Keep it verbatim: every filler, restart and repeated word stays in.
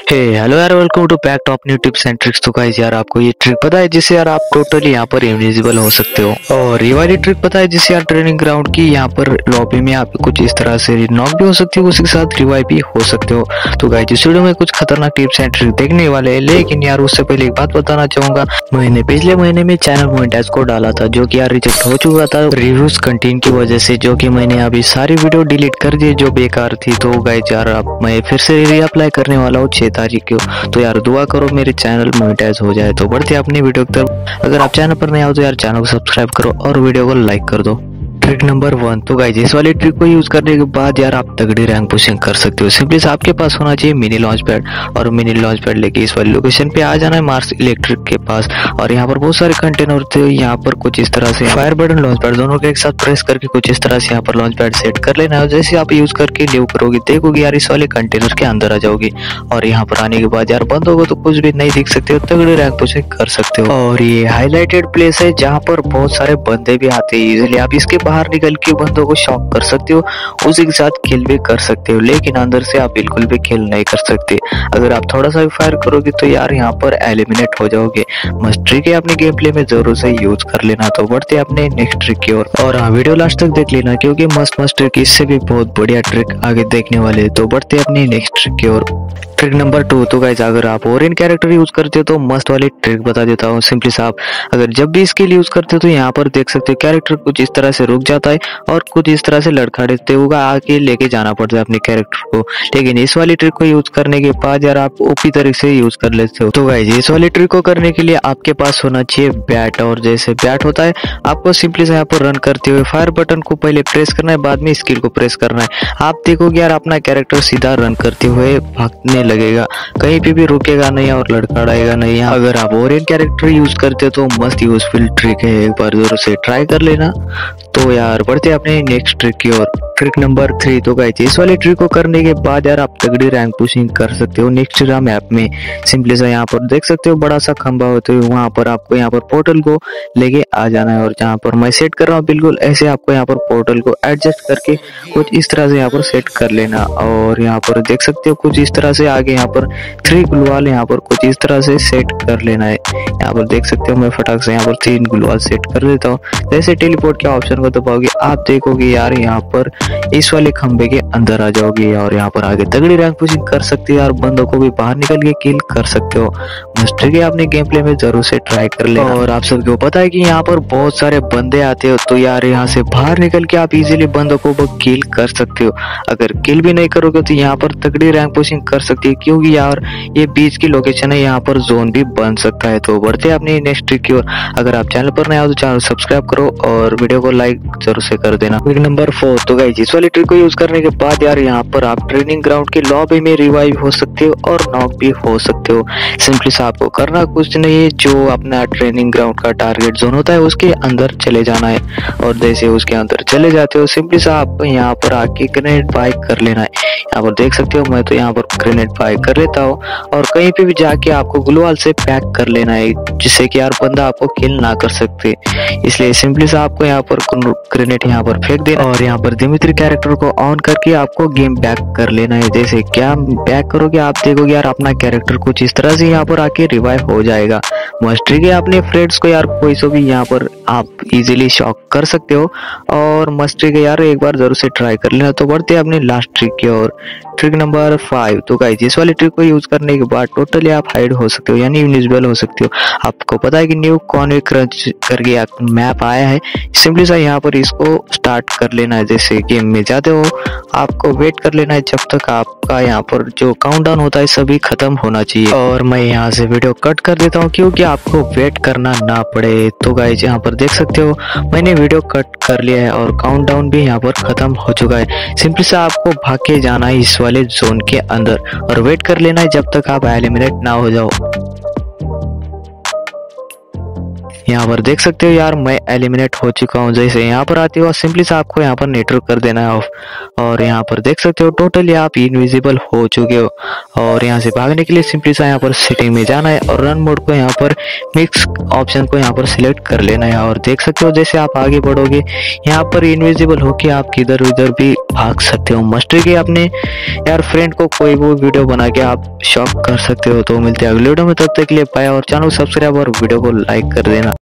हे hello यार, welcome to back top new tips and tricks. तो guys यार, आपको ये ट्रिक पता है जिससे यार आप टोटली यहाँ पर इनविजिबल हो सकते हो। और ये वाली ट्रिक पता है जिससे यार ट्रेनिंग ग्राउंड की यहाँ पर लॉबी में आप कुछ इस तरह से नॉक भी हो सकती हो, उसी के साथ रिवाइव भी हो सकते हो। तो गाइस इस वीडियो में कुछ खतरनाक टिप्स एंड ट्रिक देखने वाले हैं, लेकिन यार उससे पहले एक बात बताना चाहूंगा। मैंने पिछले महीने में चैनल मोनेटाइज को डाला था जो की यार रिजेक्ट हो चुका था रिव्यूज कंटेंट की वजह से, जो की मैंने अभी सारी वीडियो डिलीट कर दी जो बेकार थी। तो गाइस यार अब मैं फिर से रीअप्लाई करने वाला हूँ छह तारीख को। तो यार दुआ करो मेरे चैनल मोनेटाइज हो जाए। तो बढ़ते अपनी वीडियो की तरफ। अगर आप चैनल पर नए हो तो यार चैनल को सब्सक्राइब करो और वीडियो को लाइक कर दो। Trick number one. तो गाइस इस वाली ट्रिक को यूज करने के बाद यार आप तगड़ी रैंक पुशिंग कर सकते हो। सिंपली से आपके पास होना चाहिए मिनी लॉन्च पैड, और मिनी लॉन्च पैड लेके इस वाली लोकेशन पे आ जाना है मार्स इलेक्ट्रिक के पास। और यहाँ पर बहुत सारे कंटेनर होते हैं, यहाँ पर कुछ इस तरह से फायर बटन लॉन्च पैड दोनों के एक साथ प्रेस करके कुछ इस तरह से यहाँ पर लॉन्च पैड सेट कर लेना है। जैसे आप यूज करके लीव करोगे देखोगे यार इस वाले कंटेनर के अंदर आ जाओगे, और यहाँ पर आने के बाद यार बंद होगा तो कुछ भी नहीं दिख सकते हो, तगड़ी रैंक पुशिंग कर सकते हो। और ये हाईलाइटेड प्लेस है जहाँ पर बहुत सारे बंदे भी आते हैं, इजिली आप इसके बाहर निकल के बंदों को शॉक कर सकते हो, उसी के साथ किल भी कर सकते हो, लेकिन अंदर से आप बिल्कुल भी किल नहीं कर सकते। अगर आप थोड़ा सा भी फायर करोगे तो यार यहाँ पर एलिमिनेट हो जाओगे। मस्त ट्रिक है, अपने गेम प्ले में जरूर से यूज कर लेना। तो बढ़ते अपने नेक्स्ट ट्रिक की ओर, और हाँ वीडियो लास्ट तक देख लेना क्योंकि मस्त मस्त ट्रिक इससे भी बहुत बढ़िया ट्रिक आगे देखने वाले। तो बढ़ते अपनी नेक्स्ट ट्रिक की ओर। Trick number two. तो गाइस अगर आप ओरियन कैरेक्टर यूज करते हो तो मस्त वाली ट्रिक बता देता हूँ। सिंपली साहब अगर जब भी स्किल यूज करते हो तो यहाँ पर देख सकते हो कैरेक्टर कुछ इस तरह से रुक जाता है और कुछ इस तरह से लड़खड़ाते हुए आके लेके जाना पड़ता है अपने कैरेक्टर को। लेकिन इस वाली ट्रिक को यूज करने के बाद यार आप ओपी तरीके से यूज कर लेते हो। तो गाइस इस वाली ट्रिक को करने के लिए आपके पास होना चाहिए बैट, और जैसे बैट होता है आपको सिंपली से यहाँ पर रन करते हुए फायर बटन को पहले प्रेस करना है, बाद में स्किल को प्रेस करना है। आप देखोगे यार अपना कैरेक्टर सीधा रन करते हुए भागने लगेगा, कहीं पे भी रुकेगा नहीं और लड़खड़ाएगा नहीं। अगर आप ओरियन कैरेक्टर यूज करते हो तो मस्त यूजफुल ट्रिक है, एक बार जरूर से ट्राई कर लेना। तो यार बढ़ते अपने नेक्स्ट ट्रिक की ओर। Trick number three. तो गाइस इस वाली ट्रिक को करने के बाद यार आप तगड़ी रैंक पुशिंग कर सकते हो नेक्स्ट मैप में। सिंपली से यहाँ पर देख सकते हो बड़ा सा खंबा होते हुए वहां पर आपको यहाँ पर पोर्टल को लेके आ जाना है, और जहाँ पर मैं सेट कर रहा हूँ बिल्कुल ऐसे आपको यहाँ पर पोर्टल को एडजस्ट करके कुछ इस तरह से यहाँ पर सेट कर लेना। और यहाँ पर देख सकते हो कुछ इस तरह से आगे यहाँ पर थ्री ग्लूवाल यहाँ पर कुछ इस तरह से सेट कर लेना है। यहाँ पर देख सकते हो मैं फटाक से यहाँ पर तीन ग्लूवाल सेट कर देता हूँ। जैसे टेलीपोर्ट के ऑप्शन को दबाओगे आप देखोगे यार यहाँ पर इस वाले खंबे के अंदर आ जाओगे, और यहाँ पर आगे तगड़ी रैंक पुशिंग कर सकते हो यार, बंदों को भी बाहर निकल के किल कर सकते हो। मस्त ट्रिक है, अपने गेम प्ले में जरूर से ट्राई कर लेना। और आप सबको पता है कि यहाँ पर बहुत सारे बंदे आते हो, तो यार यहाँ से बाहर निकल के आप इजीली बंदों को किल कर सकते हो। अगर किल भी नहीं करोगे तो यहाँ पर तगड़ी रैंक पुशिंग कर सकती है, क्योंकि यार ये बीच की लोकेशन है, यहाँ पर जोन भी बन सकता है। तो बढ़ते अपनी नेक्स्ट ट्रिक की ओर। अगर आप चैनल पर नए हो तो चैनल सब्सक्राइब करो और वीडियो को लाइक जरूर से कर देना। Trick number four. तो गाइस इस वाली ट्रिक को यूज करने के बाद यार यहाँ पर आप ट्रेनिंग ग्राउंड की लॉबी में रिवाइव हो सकते हो और नॉक भी हो सकते हो। सिंपली से आपको करना कुछ नहीं है, जो अपना ट्रेनिंग ग्राउंड का टारगेट जोन होता है उसके अंदर चले जाना है, और जैसे उसके अंदर चले जाते हो सिंपली से आपको यहाँ पर आके ग्रेनेड बाय कर लेना है। यहाँ पर देख सकते हो मैं तो यहाँ पर ग्रेनेड बाय कर लेता हूँ, और कहीं पे भी जाके आपको ग्लूवाल से पैक कर लेना है जिससे कि यार बंदा आपको किल ना कर सकते। इसलिए सिंपली से आपको यहाँ पर ग्रेनेड यहाँ पर फेंक देना, और यहाँ पर दिमित्री कैरेक्टर को ऑन करके आपको गेम बैक कर लेना है। जैसे क्या बैक करोगे आप देखोगे यार अपना कैरेक्टर कुछ इस तरह से यहाँ पर आके रिवाइव हो जाएगा। मस्त ट्रिक है, अपने फ्रेंड्स को यार कोई सो भी यहाँ पर आप इजीली शॉक कर सकते हो, और मस्त ट्रिक है यार, एक बार जरूर से ट्राई कर लेना। तो बढ़ते अपने लास्ट ट्रिक की ओर। Trick number five. तो गाइस इस वाली ट्रिक को यूज करने के बाद टोटली आप हाइड हो सकते हो, यानी इनविजिबल हो सकते हो। आपको पता है कि न्यू कॉन्वे क्रंच करके मैप आया है, सिंपली सा यहाँ पर इसको स्टार्ट कर लेना है। जैसे गेम में जाते हो आपको वेट कर लेना है जब तक आपका यहाँ पर जो काउंटडाउन होता है सभी खत्म होना चाहिए। और मैं यहाँ से वीडियो कट कर देता हूँ क्योंकि आपको वेट करना ना पड़े। तो गाइस यहाँ पर देख सकते हो मैंने वीडियो कट कर लिया है और काउंटडाउन भी यहाँ पर खत्म हो चुका है। सिंपली से आपको भाग के जाना है इस वाले जोन के अंदर और वेट कर लेना है जब तक आप एलिमिनेट ना हो जाओ। यहाँ पर देख सकते हो यार मैं एलिमिनेट हो चुका हूँ। जैसे यहाँ पर आते हो सिंपली से आपको यहाँ पर नेटवर्क कर देना है ऑफ, और यहाँ पर देख सकते हो टोटली आप इनविजिबल हो चुके हो। और यहाँ से भागने के लिए सिंपली सा यहाँ पर सेटिंग में जाना है और रन मोड को यहाँ पर मिक्स ऑप्शन को यहाँ पर सिलेक्ट कर लेना है। और देख सकते हो जैसे आप आगे बढ़ोगे यहाँ पर इनविजिबल होके आप किधर उधर भी भाग सकते हो। मस्टरी के अपने यार फ्रेंड को कोई वो वीडियो बना के आप शॉक कर सकते हो। तो मिलते हैं अगले वीडियो में, तब तक के लिए बाय और चैनल सब्सक्राइब और वीडियो को लाइक कर देना।